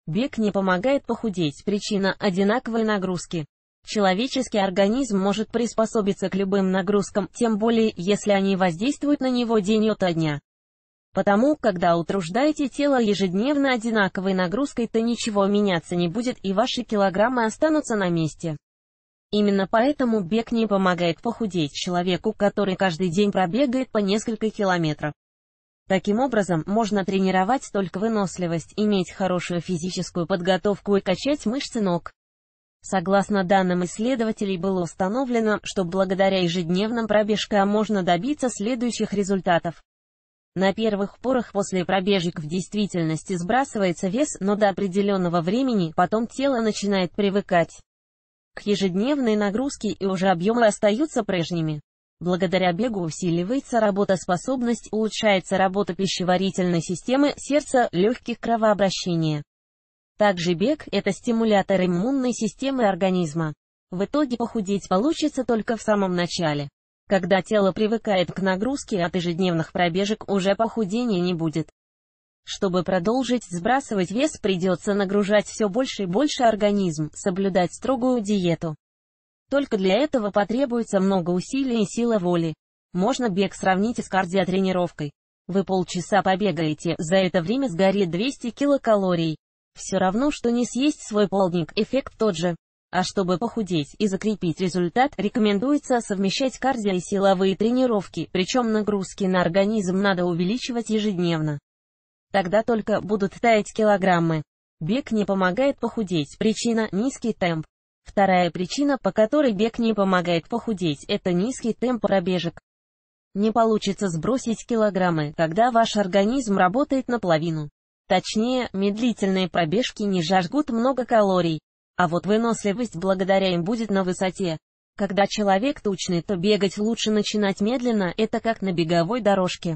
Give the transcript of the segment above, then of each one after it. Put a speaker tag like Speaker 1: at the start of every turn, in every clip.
Speaker 1: Бег не помогает похудеть. Причина – одинаковой нагрузки. Человеческий организм может приспособиться к любым нагрузкам, тем более, если они воздействуют на него день ото дня. Потому, когда утруждаете тело ежедневно одинаковой нагрузкой, то ничего меняться не будет и ваши килограммы останутся на месте. Именно поэтому бег не помогает похудеть человеку, который каждый день пробегает по несколько километров. Таким образом, можно тренировать только выносливость, иметь хорошую физическую подготовку и качать мышцы ног. Согласно данным исследователей, было установлено, что благодаря ежедневным пробежкам можно добиться следующих результатов. На первых порах после пробежек в действительности сбрасывается вес, но до определенного времени потом тело начинает привыкать к ежедневной нагрузке и уже объемы остаются прежними. Благодаря бегу усиливается работоспособность, улучшается работа пищеварительной системы, сердца, легких, кровообращения. Также бег – это стимулятор иммунной системы организма. В итоге похудеть получится только в самом начале. Когда тело привыкает к нагрузке от ежедневных пробежек, уже похудения не будет. Чтобы продолжить сбрасывать вес, придется нагружать все больше и больше организм, соблюдать строгую диету. Только для этого потребуется много усилий и сила воли. Можно бег сравнить с кардиотренировкой. Вы полчаса побегаете, за это время сгорит 200 килокалорий. Все равно, что не съесть свой полдник, эффект тот же. А чтобы похудеть и закрепить результат, рекомендуется совмещать кардио и силовые тренировки, причем нагрузки на организм надо увеличивать ежедневно. Тогда только будут таять килограммы. Бег не помогает похудеть. Причина – низкий темп. Вторая причина, по которой бег не помогает похудеть, это низкий темп пробежек. Не получится сбросить килограммы, когда ваш организм работает наполовину. Точнее, медлительные пробежки не жгут много калорий, а вот выносливость благодаря им будет на высоте. Когда человек тучный, то бегать лучше начинать медленно, это как на беговой дорожке.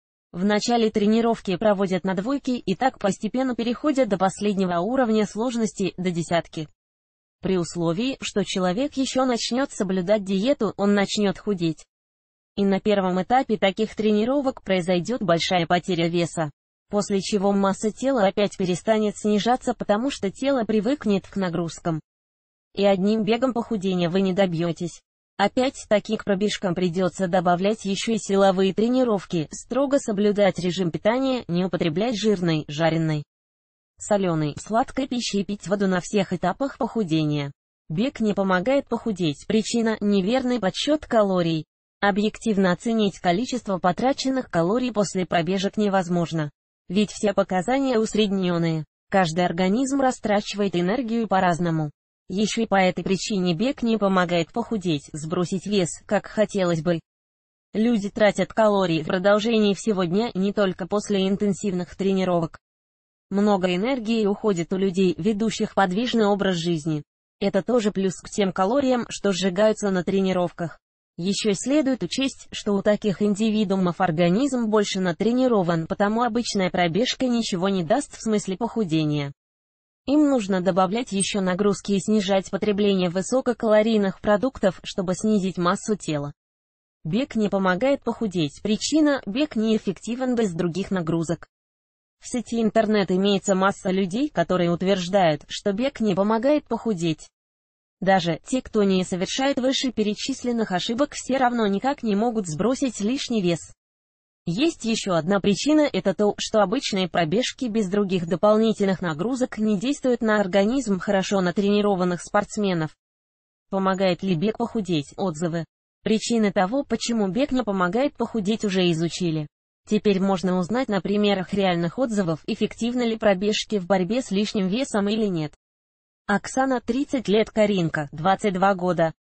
Speaker 1: В начале тренировки проводят на двойке и так постепенно переходят до последнего уровня сложности, до десятки. При условии, что человек еще начнет соблюдать диету, он начнет худеть. И на первом этапе таких тренировок произойдет большая потеря веса, после чего масса тела опять перестанет снижаться, потому что тело привыкнет к нагрузкам. И одним бегом похудения вы не добьетесь. Опять-таки к пробежкам придется добавлять еще и силовые тренировки, строго соблюдать режим питания, не употреблять жирной, жареной, соленой, сладкой пищи и пить воду на всех этапах похудения. Бег не помогает похудеть. Причина – неверный подсчет калорий. Объективно оценить количество потраченных калорий после пробежек невозможно. Ведь все показания усредненные. Каждый организм растрачивает энергию по-разному. Еще и по этой причине бег не помогает похудеть, сбросить вес, как хотелось бы. Люди тратят калории в продолжении всего дня, не только после интенсивных тренировок. Много энергии уходит у людей, ведущих подвижный образ жизни. Это тоже плюс к тем калориям, что сжигаются на тренировках. Еще следует учесть, что у таких индивидуумов организм больше натренирован, потому обычная пробежка ничего не даст в смысле похудения. Им нужно добавлять еще нагрузки и снижать потребление высококалорийных продуктов, чтобы снизить массу тела. Бег не помогает похудеть. Причина – бег неэффективен без других нагрузок. В сети интернет имеется масса людей, которые утверждают, что бег не помогает похудеть. Даже те, кто не совершает вышеперечисленных ошибок, все равно никак не могут сбросить лишний вес. Есть еще одна причина – это то, что обычные пробежки без других дополнительных нагрузок не действуют на организм хорошо натренированных спортсменов. Помогает ли бег похудеть? Отзывы. Причины того, почему бег не помогает похудеть, уже изучили. Теперь можно узнать на примерах реальных отзывов, эффективны ли пробежки в борьбе с лишним весом или нет. Оксана, 30 лет, Каринка, 22 года.